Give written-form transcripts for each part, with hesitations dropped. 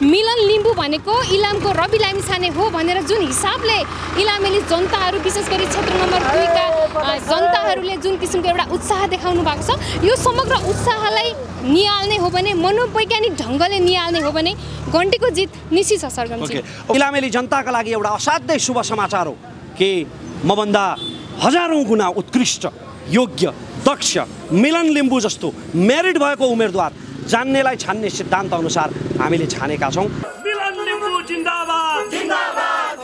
मिलन लिम्बू भनेको इलामको रवि लामिछाने हो भनेर जुन हिसाबले इलामेली जनताहरू विशेष गरी क्षेत्र नम्बर 2 का जनताहरूले जुन किसिमको एउटा उत्साह देखाउनु भएको छ, यो समग्र उत्साहलाई निहाल्ने हो भने, मनोवैज्ञानिक ढङ्गले निहाल्ने हो भने घण्टीको जित निश्चित छ सरगमजी। इलामेली जनताका लागि एउटा असाध्यै शुभ समाचार हो कि मभन्दा हजारौं गुणा उत्कृष्ट, योग्य, दक्ष मिलन लिम्बू जस्तो मेरिट भएको उम्मेदवार जान्नेलाई छान्ने सिद्धान्त अनुसार हामीले छानेका छौं। मिलन लिम्बू जिन्दाबाद जिन्दाबाद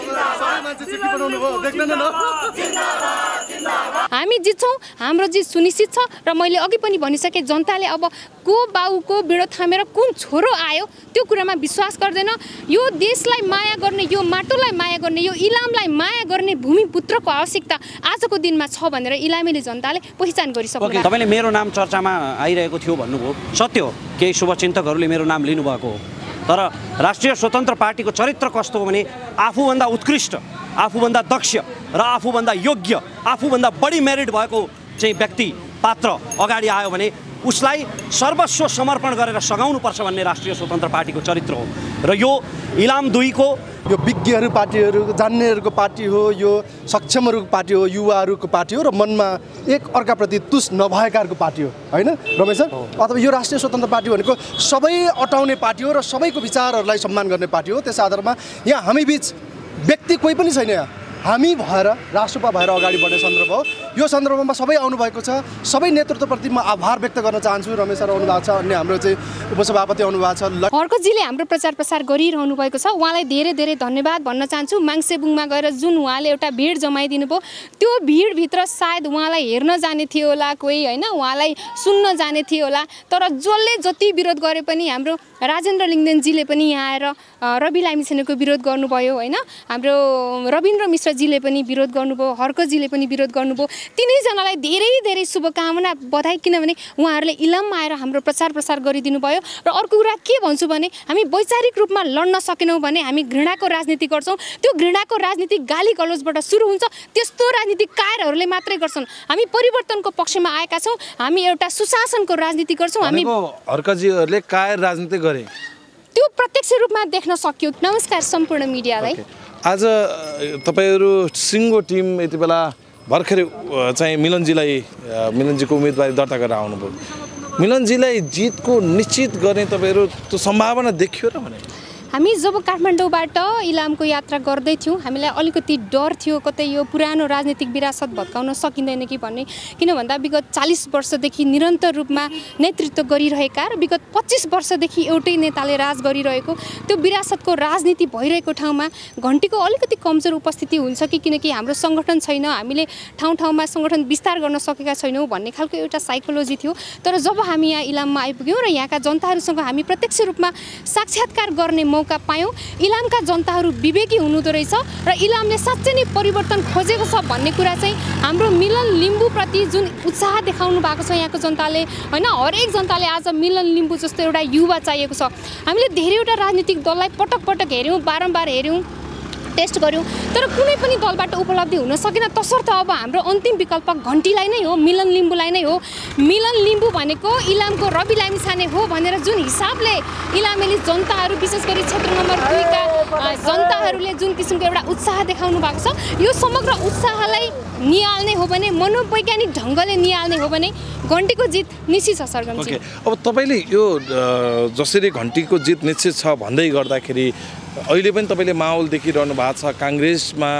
जिन्दाबाद। हामी जित्छौँ, हाम्रो जित सुनिश्चित छ। र मैले अघि पनि भनिसकेँ, जनताले अब को बाउको बिडो थामेर कुन छोरो आयो त्यो कुरामा विश्वास गर्दैन। यो देशलाई माया गर्ने, यो माटोलाई माया गर्ने, यो इलामलाई माया गर्ने भूमिपुत्रको आवश्यकता आजको दिनमा छ भनेर इलामेली जनताले पहिचान गरिसक्नु भएको छ। तपाईले मेरो नाम चर्चामा आइरहेको थियो भन्नुभयो, सत्य हो। केही शुभचिन्तकहरूले मेरो नाम लिनुभएको हो, तर राष्ट्रिय स्वतन्त्र पार्टीको चरित्र कस्तो हो भने आफूभन्दा उत्कृष्ट, आफूभन्दा दक्ष र आफूभन्दा योग्य, आफूभन्दा बढी मेरिट भएको चाहिँ व्यक्ति पात्र अगाडि आयो भने उसलाई सर्वस्व समर्पण गरेर सघाउनुपर्छ भन्ने राष्ट्रिय स्वतन्त्र पार्टीको चरित्र हो। र यो इलाम 2 को यो विज्ञहरू पार्टीहरू, जान्नेहरूको पार्टी हो, यो सक्षमहरूको पार्टी हो, युवाहरूको पार्टी हो र मनमा एक अर्काप्रति तुस नभएकाहरूको पार्टी हो, हैन रमेश सर? अथवा यो राष्ट्रिय स्वतन्त्र पार्टी भनेको सबै अटाउने पार्टी हो र सबैको विचारहरूलाई सम्मान गर्ने पार्टी हो। त्यस आधारमा यहाँ हामी बीच व्यक्ति कोही पनि छैन। यहाँ हामी भएर, राष्ट्रपा भएर अगाडि बढ्ने सन्दर्भ हो। यो सन्दर्भमा सबै आउनुभएको छ। सबै नेतृत्वप्रति म आभार व्यक्त गर्न चाहन्छु। रमेश सर आउनुभएको छ, अन्य हाम्रो चाहिँ उपसभापति आउनुभएको छ, हर्कजीले हाम्रो प्रचार प्रसार गरिरहनु भएको छ। उहाँलाई धेरै धेरै धन्यवाद भन्न चाहन्छु। माङसेबुङमा गएर जुन उहाँले एउटा भिड जमाइदिनु भयो, त्यो भिडभित्र सायद उहाँलाई हेर्न जाने थियो होला कोही, होइन, उहाँलाई सुन्न जाने थियो होला। तर जसले जति विरोध गरे पनि हाम्रो राजेन्द्र लिङ्गदेनजीले पनि यहाँ आएर रवि लामिछानेको विरोध गर्नुभयो, होइन, हाम्रो रविन्द्र मिश्रजीले पनि विरोध गर्नुभयो, हर्कजीले पनि विरोध गर्नुभयो। तिनैजनालाई धेरै धेरै शुभकामना, बधाई, किनभने उहाँहरूले इलाममा आएर हाम्रो प्रचार प्रसार गरिदिनु भयो। र अर्को कुरा के भन्छु भने हामी वैचारिक रूपमा लड्न सकेनौँ भने हामी घृणाको राजनीति गर्छौँ। त्यो घृणाको राजनीति गाली गलौजबाट सुरु हुन्छ। त्यस्तो राजनीति कायरहरूले मात्रै गर्छन्। हामी परिवर्तनको पक्षमा आएका छौँ। हामी एउटा सुशासनको राजनीति गर्छौँ। हामी हर्कजीहरूले कायर राजनीति गरे, त्यो प्रत्यक्ष रूपमा देख्न सक्यौँ। नमस्कार सम्पूर्ण मिडियालाई। आज तपाईहरु सिङ्गो टिम यति बेला भर्खरै चाहिँ मिलनजीको उम्मेदवारी दर्ता गरेर आउनुभयो। मिलनजीलाई जितको निश्चित गर्ने तपाईहरु त्यो सम्भावना देखियो र भने? हामी जब काठमाडौँबाट इलामको यात्रा गर्दै थियौँ, हामीलाई अलिकति डर थियो कतै यो पुरानो राजनीतिक विरासत भत्काउन सकिँदैन कि भन्ने। किन भन्दा विगत 40 वर्षदेखि निरन्तर रूपमा नेतृत्व गरिरहेका र विगत 25 वर्षदेखि एउटै नेताले राज गरिरहेको त्यो विरासतको राजनीति भइरहेको ठाउँमा घण्टीको अलिकति कमजोर उपस्थिति हुन्छ कि, किनकि हाम्रो सङ्गठन छैन, हामीले ठाउँ ठाउँमा सङ्गठन विस्तार गर्न सकेका छैनौँ भन्ने खालको एउटा साइकोलोजी थियो। तर जब हामी यहाँ इलाममा आइपुग्यौँ र यहाँका जनताहरूसँग हामी प्रत्यक्ष रूपमा साक्षात्कार गर्ने मौका पायौँ, इलामका जनताहरू विवेकी हुनुहुँदो रहेछ र इलामले साँच्चै नै परिवर्तन खोजेको छ भन्ने कुरा चाहिँ हाम्रो मिलन लिम्बूप्रति जुन उत्साह देखाउनु भएको छ यहाँको जनताले, होइन, हरेक जनताले आज मिलन लिम्बू जस्तो एउटा युवा चाहिएको छ। हामीले धेरैवटा राजनीतिक दललाई पटक पटक हेऱ्यौँ, बारम्बार हेऱ्यौँ, टेस्ट गऱ्यौँ, तर कुनै पनि दलबाट उपलब्धि हुन सकेन। तसर्थ अब हाम्रो अन्तिम विकल्प घण्टीलाई नै हो, मिलन लिम्बूलाई नै हो। मिलन लिम्बू भनेको इलामको रवि लामिछाने हो भनेर जुन हिसाबले इलामेली जनताहरू विशेष गरी क्षेत्र नम्बर 2 का जनताहरूले जुन किसिमको एउटा उत्साह देखाउनु भएको छ, यो समग्र उत्साहलाई निहाल्ने हो भने, मनोवैज्ञानिक ढङ्गले निहाल्ने हो भने घण्टीको जित निश्चित छ सरगमजी। अब तपाईँले यो जसरी घण्टीको जित निश्चित छ भन्दै गर्दाखेरि अहिले पनि तपाईँले माहौल देखिरहनु भएको छ। काङ्ग्रेसमा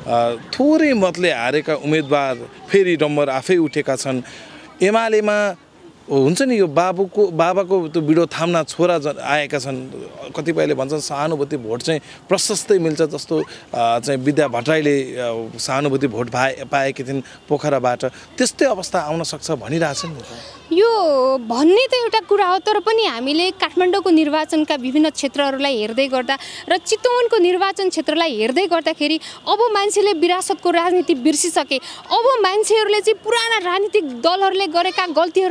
थोरै मतले हारेका उम्मेदवार फेरि नम्बर आफै उठेका छन्। एमालेमा हुन्छ नि यो बाबाको त्यो बिडो थाम्न छोरा आएका छन्। कतिपयले भन्छन् सहानुभूति भोट चाहिँ प्रशस्तै मिल्छ, जस्तो चाहिँ विद्या भट्टराईले सहानुभूति भोट पाएकी थिइन् पोखराबाट। त्यस्तै अवस्था आउन सक्छ भनिरहेछन् नि। यो भन्ने त एउटा कुरा हो, तर पनि हामीले काठमाडौँको निर्वाचनका विभिन्न क्षेत्रहरूलाई हेर्दै गर्दा र चितवनको निर्वाचन क्षेत्रलाई हेर्दै गर्दाखेरि अब मान्छेले विरासतको राजनीति बिर्सिसके। अब मान्छेहरूले चाहिँ पुराना राजनीतिक दलहरूले गरेका गल्तीहरूलाई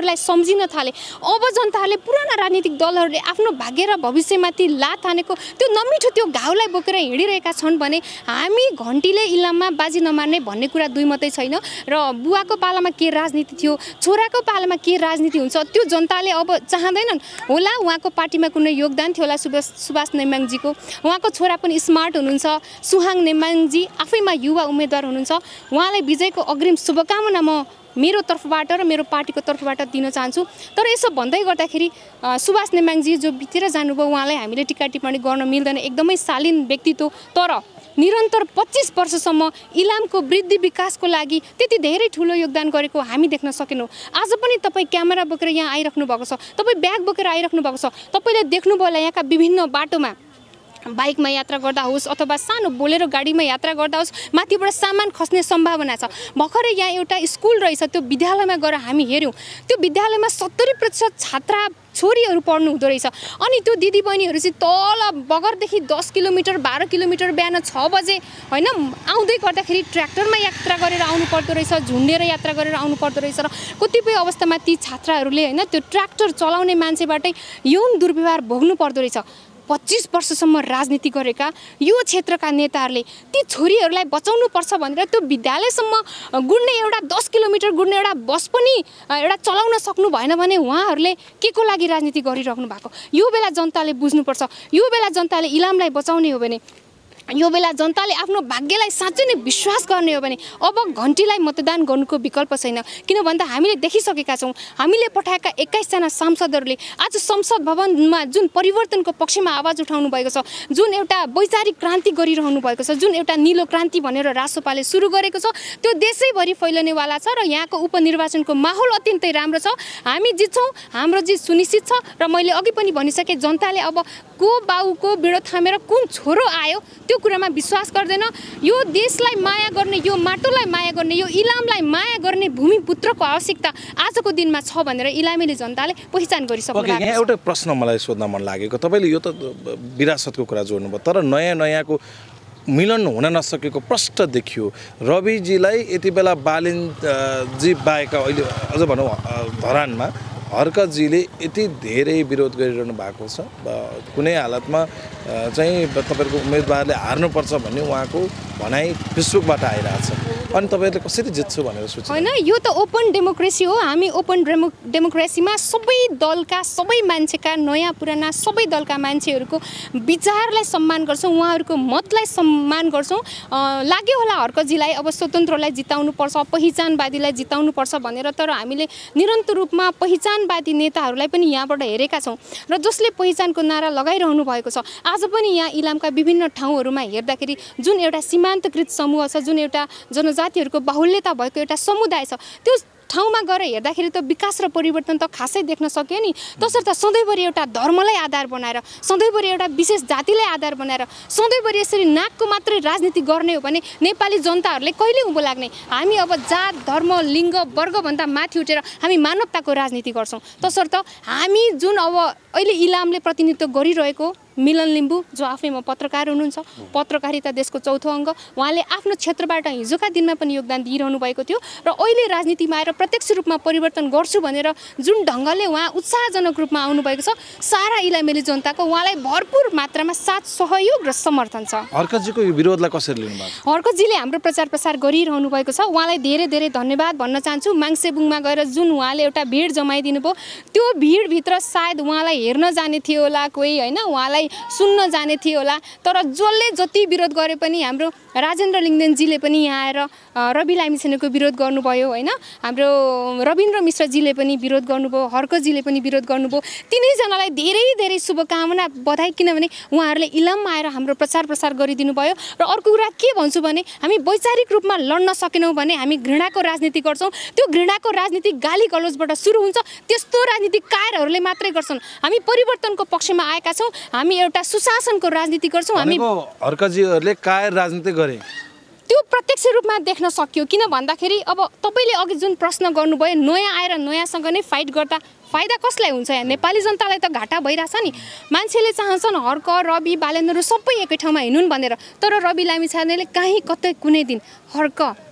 सम्झिन थाले। अब जनताहरूले पुराना राजनीतिक दलहरूले आफ्नो भाग्य र भविष्यमाथि लात हानेको त्यो नमिठो त्यो घाउलाई बोकेर हिँडिरहेका छन् भने हामी घन्टीले इलाममा बाजी नमार्ने भन्ने कुरा दुई मात्रै छैन। र बुवाको पालामा के राजनीति थियो, छोराको पालामा के राजनीति हुन्छ त्यो जनताले अब चाहँदैनन् होला। उहाँको पार्टीमा कुनै योगदान थियो होला सुभाष नेम्बाङजीको, उहाँको छोरा पनि स्मार्ट हुनुहुन्छ, सुहाङ नेम्बाङजी आफैमा युवा उम्मेदवार हुनुहुन्छ, उहाँलाई विजयको अग्रिम शुभकामना म मेरो तर्फबाट र मेरो पार्टीको तर्फबाट दिन चाहन्छु। तर यसो भन्दै गर्दाखेरि सुभाष नेम्बाङजी जो बितेर जानुभयो उहाँलाई हामीले टिका टिप्पणी गर्न मिल्दैन, एकदमै शालीन व्यक्तित्व। तर निरन्तर 25 वर्षसम्म इलामको वृद्धि विकासको लागि त्यति धेरै ठुलो योगदान गरेको हामी देख्न सकेनौँ। आज पनि तपाईँ क्यामेरा बोकेर यहाँ आइराख्नु भएको छ, तपाईँ ब्याग बोकेर आइराख्नु भएको छ, तपाईँले देख्नुभयो होला यहाँका विभिन्न बाटोमा बाइकमा यात्रा गर्दा होस् अथवा सानो बोलेरो गाडीमा यात्रा गर्दा होस् माथिबाट सामान खस्ने सम्भावना छ। भर्खरै यहाँ एउटा स्कुल रहेछ, त्यो विद्यालयमा गएर हामी हेऱ्यौँ, त्यो विद्यालयमा 70% छात्रा छोरीहरू पढ्नु हुँदो रहेछ। अनि त्यो दिदीबहिनीहरू चाहिँ तल बगरदेखि 10 किलोमिटर 12 किलोमिटर बिहान 6 बजे होइन आउँदै गर्दाखेरि ट्र्याक्टरमा यात्रा गरेर आउनु पर्दो रहेछ, झुन्डेर यात्रा गरेर आउनु पर्दो रहेछ। र कतिपय अवस्थामा ती छात्राहरूले होइन त्यो ट्र्याक्टर चलाउने मान्छेबाटै यौन दुर्व्यवहार भोग्नु पर्दो रहेछ। 25 वर्षसम्म राजनीति गरेका यो क्षेत्रका नेताहरूले ती छोरीहरूलाई बचाउनु पर्छ भनेर त्यो विद्यालयसम्म गुड्ने एउटा 10 किलोमिटर गुड्ने एउटा बस पनि एउटा चलाउन सक्नु भएन भने उहाँहरूले के को लागि राजनीति गरिराख्नु भएको। यो बेला जनताले बुझ्नुपर्छ। यो बेला जनताले इलामलाई बचाउने हो भने, यो बेला जनताले आफ्नो भाग्यलाई साँच्चै नै विश्वास गर्ने हो भने अब घन्टीलाई मतदान गर्नुको विकल्प छैन। किन भन्दा हामीले देखिसकेका छौँ, हामीले पठाएका 21 जना सांसदहरूले आज संसद भवनमा जुन परिवर्तनको पक्षमा आवाज उठाउनु भएको छ, जुन एउटा वैचारिक क्रान्ति गरिरहनु भएको छ, जुन एउटा निलो क्रान्ति भनेर रासोपाले सुरु गरेको छ, त्यो देशैभरि फैलनेवाला छ। र यहाँको उपनिर्वाचनको माहौल अत्यन्तै राम्रो छ। हामी जित्छौँ, हाम्रो जित सुनिश्चित छ। र मैले अघि पनि भनिसकेँ, जनताले अब को बाउको बिँडो थामेर कुन छोरो आयो त्यो कुरामा विश्वास गर्दैन। यो देशलाई माया गर्ने, यो माटोलाई माया गर्ने, यो इलामलाई माया गर्ने भूमिपुत्रको आवश्यकता आजको दिनमा छ भनेर इलामेली जनताले पहिचान गरिसक्नु भएको छ। यहाँ एउटा प्रश्न मलाई सोध्न मन लागेको, तपाईँले यो त विरासतको कुरा जोड्नुभयो, तर नयाँको मिलन हुन नसकेको प्रष्ट देखियो। रविजीलाई यति बेला बालिनजी बाहेका अहिले अझ भनौँ धरानमा हर्कजीले यति धेरै विरोध गरिरहनु भएको छ। कुनै हालतमा चाहिँ तपाईँहरूको उम्मेदवारले हार्नुपर्छ भन्ने उहाँको भनाइ फेसबुकबाट आइरहेछ। अनि तपाईँहरूले कसरी जित्छु भनेर सोच्नु होइन? यो त ओपन डेमोक्रेसी हो। हामी ओपन डेमोक्रेसीमा सबै दलका, सबै मान्छेका, नयाँ पुराना सबै दलका मान्छेहरूको विचारलाई सम्मान गर्छौँ, उहाँहरूको मतलाई सम्मान गर्छौँ। लाग्यो होला हर्कजीलाई अब स्वतन्त्रलाई जिताउनुपर्छ, पहिचानवादीलाई जिताउनुपर्छ भनेर, तर हामीले निरन्तर रूपमा पहिचानवादी नेताहरूलाई पनि यहाँबाट हेरेका छौँ र जसले पहिचानको नारा लगाइरहनु भएको छ। आज पनि यहाँ इलामका विभिन्न ठाउँहरूमा हेर्दाखेरि जुन एउटा सीमान्तकृत समूह छ, जुन एउटा जनजातिहरूको बाहुल्यता भएको एउटा समुदाय छ, त्यो ठाउँमा गएर हेर्दाखेरि त विकास र परिवर्तन त खासै देख्न सक्यो नि। तसर्थ सधैँभरि एउटा धर्मलाई आधार बनाएर, सधैँभरि एउटा विशेष जातिलाई आधार बनाएर, सधैँभरि यसरी नाकको मात्रै राजनीति गर्ने हो भने नेपाली जनताहरूले कहिले उँभो लाग्ने? हामी अब जात, धर्म, लिङ्ग, वर्गभन्दा माथि उठेर हामी मानवताको राजनीति गर्छौँ। तसर्थ हामी जुन अब अहिले इलामले प्रतिनिधित्व गरिरहेको मिलन लिम्बू जो आफैमा पत्रकार हुनुहुन्छ, पत्रकारिता देशको चौथो अङ्ग, उहाँले आफ्नो क्षेत्रबाट हिजोका दिनमा पनि योगदान दिइरहनु भएको थियो र अहिले राजनीतिमा आएर प्रत्यक्ष रूपमा परिवर्तन गर्छु भनेर जुन ढङ्गले उहाँ उत्साहजनक रूपमा आउनुभएको छ, सारा इलामेली जनताको उहाँलाई भरपुर मात्रामा साथ, सहयोग र समर्थन छ। हर्कजीको यो विरोधलाई कसरी लिनुभएको? हर्कजीले हाम्रो प्रचार प्रसार गरिरहनु भएको छ, उहाँलाई धेरै धेरै धन्यवाद भन्न चाहन्छु। माङसेबुङमा गएर जुन उहाँले एउटा भिड जमाइदिनु भयो, त्यो भिडभित्र सायद उहाँलाई हेर्न जाने थियो होला कोही, होइन, उहाँलाई सुन्न जाने थियो होला, तर जसले जति विरोध गरे पनि हाम्रो राजेन्द्र लिङ्गदेनजीले पनि यहाँ आएर रवि लामिछानेको विरोध गर्नुभयो, होइन, हाम्रो रविन्द्र मिश्रजीले पनि विरोध गर्नुभयो, हर्कजीले पनि विरोध गर्नुभयो। तिनैजनालाई धेरै धेरै शुभकामना, बधाई, किनभने उहाँहरूले इलाममा आएर हाम्रो प्रचार प्रसार गरिदिनु भयो। र अर्को कुरा के भन्छु भने हामी वैचारिक रूपमा लड्न सकेनौँ भने हामी घृणाको राजनीति गर्छौँ। त्यो घृणाको राजनीति गाली गलौजबाट सुरु हुन्छ, त्यस्तो राजनीति कायरहरूले मात्रै गर्छन्। हामी परिवर्तनको पक्षमा आएका छौँ, हामी एउटा सुशासनको राजनीति गर्छौँ। हामी हर्कजीहरूले कायर राजनीति गरे त्यो प्रत्यक्ष रूपमा देख्न सक्यो। किन भन्दाखेरि अब तपाईँले अघि जुन प्रश्न गर्नुभयो, नयाँ आएर नयाँसँग नै फाइट गर्दा फाइदा कसलाई हुन्छ? यहाँ नेपाली जनतालाई त घाटा भइरहेछ नि। मान्छेले चाहन्छन् हर्क, रवि, बालेन्द्र सबै एकै ठाउँमा हिँड्नुन् भनेर, तर रवि लामिछानेले कहीँ कतै कुनै दिन हर्क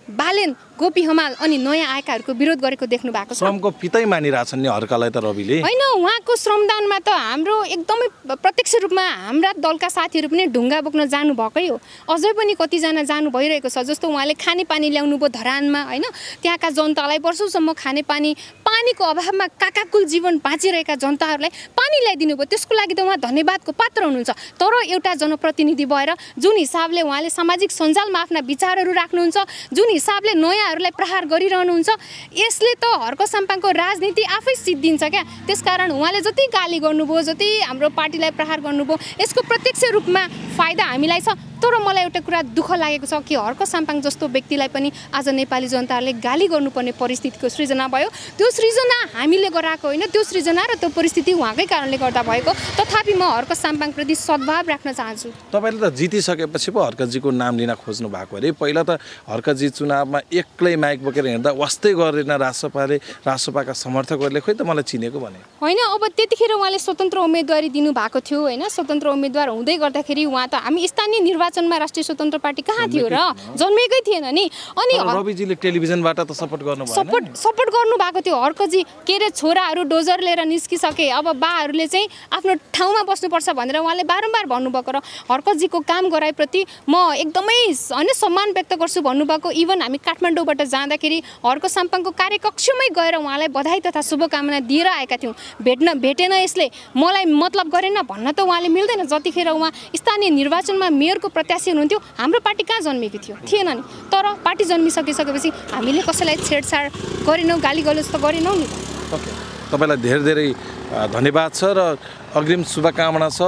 बालेन गोपी हमाल अनि नयाँ आएकाहरूको विरोध गरेको देख्नु भएको छ। श्रमको पितै मानिरहेछन् नि हर्कालाई त रविले। होइन, उहाँको श्रमदानमा त हाम्रो एकदमै प्रत्यक्ष रूपमा हाम्रा दलका साथीहरू पनि ढुङ्गा बोक्न जानुभएकै हो। अझै पनि कतिजना जानु भइरहेको छ। जस्तो उहाँले खानेपानी ल्याउनु भयो धरानमा, होइन, त्यहाँका जनतालाई वर्षौँसम्म पानीको अभावमा काकाकुल जीवन बाँचिरहेका जनताहरूलाई पानी ल्याइदिनु भयो। त्यसको लागि त उहाँ धन्यवादको पात्र हुनुहुन्छ। तर एउटा जनप्रतिनिधि भएर जुन हिसाबले उहाँले सामाजिक सञ्जालमा आफ्ना विचारहरू राख्नुहुन्छ, जुन हिसाबले नयाँहरूलाई प्रहार गरिरहनुहुन्छ, यसले त हर्क साम्पाङको राजनीति आफै सिद्धिन्छ क्या। त्यसकारण उहाँले जति गाली गर्नुभयो, जति हाम्रो पार्टीलाई प्रहार गर्नुभयो, यसको प्रत्यक्ष रूपमा फाइदा हामीलाई छ। तर मलाई एउटा कुरा दुःख लागेको छ कि हर्क साम्पाङ जस्तो व्यक्तिलाई पनि आज नेपाली जनताहरूले गाली गर्नुपर्ने परिस्थितिको सृजना भयो। त्यो सृजना हामीले गराएको होइन, त्यो सृजना र त्यो परिस्थिति उहाँकै कारणले गर्दा भएको। तथापि म हर्क साम्पाङप्रति सद्भाव राख्न चाहन्छु। तपाईँले त जितिसकेपछि पो हर्कजीको नाम लिन खोज्नु भएको अरे। पहिला त हर्कजी चुनावमा एक्लै माइक बोकेर हिँड्दा वास्तै गरेन रासपाका समर्थकहरूले, खोइ त मलाई चिनेको भने होइन। अब त्यतिखेर उहाँले स्वतन्त्र उम्मेदवारी दिनुभएको थियो, होइन। स्वतन्त्र उम्मेदवार हुँदै गर्दाखेरि उहाँ त हामी स्थानीय निर्वाचनमा राष्ट्रिय स्वतन्त्र पार्टी कहाँ थियो र, जन्मेकै थिएन नि। अनि रविजीले टेलिभिजनबाट त सपोर्ट गर्नु भयो, सपोर्ट गर्नु भएको थियो। हर्कजी के अरे छोराहरू डोजर लिएर निस्किसके, अब बाहरूले चाहिँ आफ्नो ठाउँमा बस्नुपर्छ भनेर उहाँले बारम्बार भन्नुभएको र हर्कजीको काम गराएप्रति म एकदमै होइन सम्मान व्यक्त गर्छु भन्नुभएको। इभन हामी काठमाडौँबाट जाँदाखेरि हर्क साम्पाङको कार्यकक्षमै गएर उहाँलाई बधाई तथा शुभकामना दिएर आएका थियौँ। भेटेन यसले मलाई मतलब गरेन भन्न त उहाँले मिल्दैन। जतिखेर उहाँ स्थानीय निर्वाचनमा मेयरको प्रत्याशी हुनुहुन्थ्यो, हाम्रो पार्टी कहाँ जन्मेको थिएन नि। तर पार्टी जन्मिसकेपछि हामीले कसैलाई छेडछाड गरेनौँ, गाली गलोज त गरेनौँ नि। तपाईँलाई धेरै धेरै धन्यवाद छ र अग्रिम शुभकामना छ।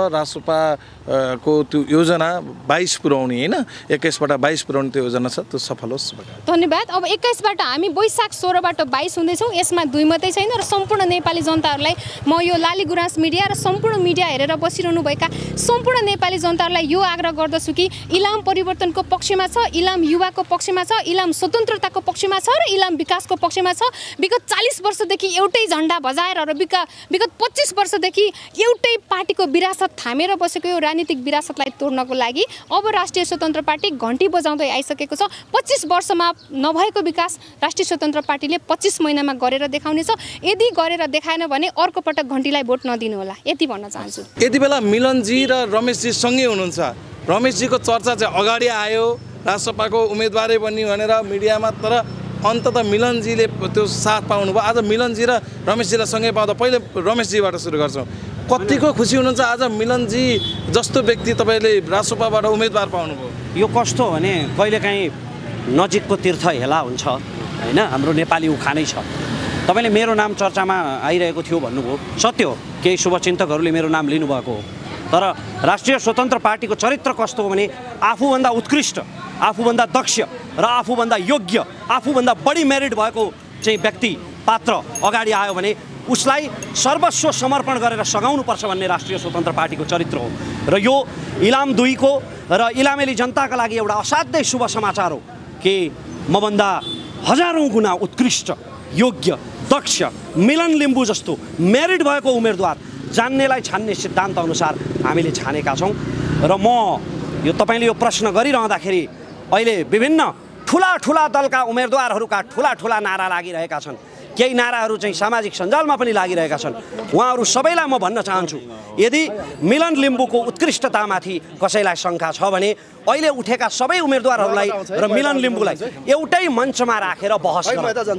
रासपाको त्यो योजना 22 पुर्याउने, होइन, 21बाट 22 पुर्याउने त्यो योजना छ, त्यो सफल होस्। धन्यवाद। अब 21बाट हामी वैशाख 16बाट 22 हुँदैछौँ। यसमा दुई मात्रै छैन र सम्पूर्ण नेपाली जनताहरूलाई म यो लाली गुराँस मिडिया र सम्पूर्ण मिडिया हेरेर बसिरहनुभएका सम्पूर्ण नेपाली जनताहरूलाई यो आग्रह गर्दछु कि इलाम परिवर्तनको पक्षमा छ, इलाम युवाको पक्षमा छ, इलाम स्वतन्त्रताको पक्षमा छ र इलाम विकासको पक्षमा छ। विगत 40 वर्षदेखि एउटै झन्डा बजाएर र विगत 25 वर्षदेखि एउटै पार्टीको विरासत थामेर बसेको यो राजनीतिक विरासतलाई तोड्नको लागि अब राष्ट्रिय स्वतन्त्र पार्टी घन्टी बजाउँदै आइसकेको छ। 25 वर्षमा नभएको विकास राष्ट्रिय स्वतन्त्र पार्टीले 25 महिनामा गरेर देखाउनेछ। यदि गरेर देखाएन भने अर्को पटक घन्टीलाई भोट नदिनु होला, यति भन्न चाहन्छु। यति बेला मिलनजी र रमेशजी सँगै हुनुहुन्छ। रमेशजीको चर्चा चाहिँ अगाडि आयो, रासपाको उम्मेदवारै बन्ने भनेर मिडियामा, तर अन्ततः मिलनजीले त्यो साथ पाउनुभयो। आज मिलनजी र रमेशजीलाई सँगै पाउँदा पहिले रमेशजीबाट सुरु गर्छौँ। कतिको खुसी हुनुहुन्छ आज मिलनजी जस्तो व्यक्ति तपाईँले रासपाबाट उम्मेदवार पाउनुभयो? यो कस्तो भने कहिलेकाहीँ नजिकको तीर्थ हेला हुन्छ, होइन, हाम्रो नेपाली उखानै छ। तपाईँले मेरो नाम चर्चामा आइरहेको थियो भन्नुभयो, सत्य हो। केही शुभचिन्तकहरूले मेरो नाम लिनुभएको हो। तर राष्ट्रिय स्वतन्त्र पार्टीको चरित्र कस्तो हो भने आफूभन्दा उत्कृष्ट, आफूभन्दा दक्ष र आफूभन्दा योग्य, आफूभन्दा बढी मेरिट भएको चाहिँ व्यक्ति पात्र अगाडि आयो भने उसलाई सर्वस्व समर्पण गरेर सघाउनुपर्छ भन्ने राष्ट्रिय स्वतन्त्र पार्टीको चरित्र हो। र यो इलाम 2 को र इलामेली जनताका लागि एउटा असाध्यै शुभ समाचार हो कि मभन्दा हजारौँ गुणा उत्कृष्ट, योग्य, दक्ष मिलन लिम्बू जस्तो मेरिट भएको उम्मेदवार जान्नेलाई छान्ने सिद्धान्त अनुसार हामीले छानेका छौँ। र म यो तपाईँले यो प्रश्न गरिरहँदाखेरि अहिले विभिन्न ठुला दलका उम्मेदवारहरूका ठुला नारा लागिरहेका छन्। केही नाराहरू चाहिँ सामाजिक सञ्जालमा पनि लागिरहेका छन्। उहाँहरू सबैलाई म भन्न चाहन्छु, यदि मिलन लिम्बूको उत्कृष्टतामाथि कसैलाई शङ्का छ भने अहिले उठेका सबै उम्मेदवारहरूलाई र मिलन लिम्बूलाई एउटै मञ्चमा राखेर बहस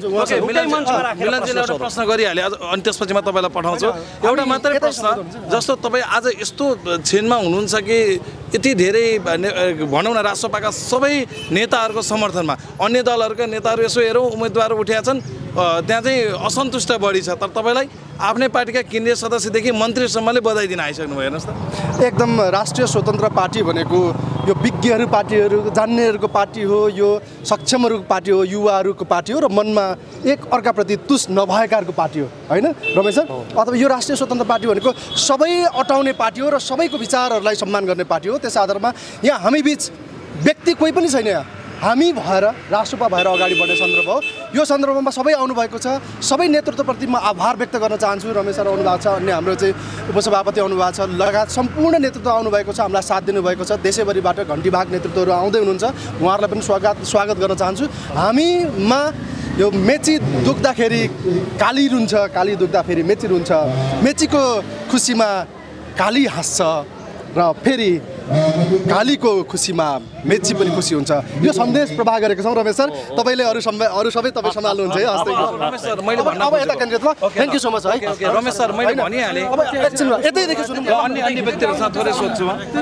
प्रश्न गरिहाले अनि त्यसपछि म तपाईँलाई पठाउँछु। एउटा मात्रै प्रश्न, जस्तो तपाईँ आज यस्तो क्षणमा हुनुहुन्छ कि यति धेरै भनौँ न रासपाका सबै नेताहरूको समर्थनमा अन्य दलहरूका नेताहरू यसो हेरौँ उम्मेदवार उठेका छन्, त्यहाँ चाहिँ असन्तुष्ट बढी छ। तर तपाईँलाई आफ्नै पार्टीका केन्द्रीय सदस्यदेखि मन्त्रीसम्मले बधाई दिन आइसक्नु भयो, हेर्नुहोस् त। एकदम राष्ट्रिय स्वतन्त्र पार्टी भनेको यो विज्ञहरू पार्टीहरू जान्नेहरूको पार्टी हो, यो सक्षमहरूको पार्टी हो, युवाहरूको पार्टी हो र मनमा एक अर्काप्रति तुस नभएकाहरूको पार्टी हो, होइन रमेश सर? अथवा यो राष्ट्रिय स्वतन्त्र पार्टी भनेको सबै अटाउने पार्टी हो र सबैको विचारहरूलाई सम्मान गर्ने पार्टी हो। त्यस आधारमा यहाँ हामी बिच व्यक्ति कोही पनि छैन। यहाँ हामी भएर राष्ट्रपा भएर अगाडि बढ्ने सन्दर्भ हो। यो सन्दर्भमा सबै आउनुभएको छ। सबै नेतृत्वप्रति म आभार व्यक्त गर्न चाहन्छु। रमेश सर आउनुभएको छ, अन्य हाम्रो चाहिँ उपसभापति आउनुभएको छ, लगायत सम्पूर्ण नेतृत्व आउनुभएको छ, हामीलाई साथ दिनुभएको छ। देशैभरिबाट घन्टीबाग नेतृत्वहरू आउँदै हुनुहुन्छ, उहाँहरूलाई पनि स्वागत गर्न चाहन्छु। हामीमा यो मेची दुख्दाखेरि काली रुन्छ, काली दुख्दाखेरि मेची रुन्छ, मेचीको खुसीमा काली हाँस्छ र फेरि कालीको खुसीमा मेची पनि खुसी हुन्छ। यो सन्देश प्रवाह गरेको छौँ। रमेश सर तपाईँले अरू सबै तपाईँ सम्हाल्नुहुन्छ है। रमेश सर मैले भन्न अब यता केन्द्रित ल। थ्याङ्क यू सो मच है। रमेश सर मैले भनिहालेँ। अब एकछिन यतैदेखि सुनौँ। अन्य व्यक्तिहरूसँग थोरै सोध्छु म।